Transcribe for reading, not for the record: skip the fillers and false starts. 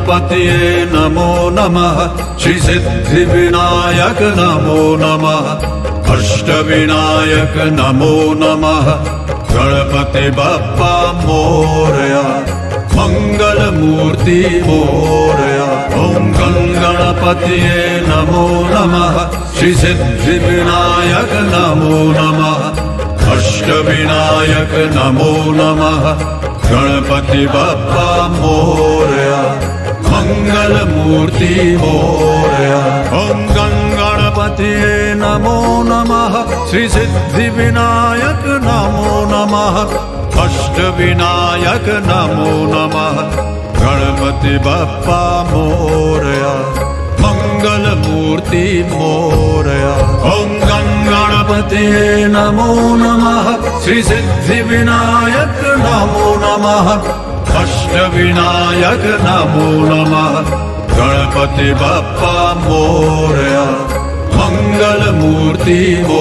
गणपतये नमो नमः श्री सिद्धिविनायक नमो नमः अष्टविनायक नमो नमः गणपति बप्पा मोरया मंगलमूर्ति मोरया। ओम गणपतये नमो नमः श्री सिद्धिविनायक नमो नमः अष्टविनायक नमो नमः गणपति बप्पा मोरया मंगलमूर्ति मोरया। ओम गणपतये नमो नमः श्री सिद्धिविनायक नमो नमः अष्टविनायक नमो नमः गणपति बप्पा मोरया मंगलमूर्ति मोरया। ओम गणपतये नमो नमः श्री सिद्धिविनायक नमो नमः अष्टविनायक नमो नमः गणपति बप्पा मोरया मंगलमूर्ति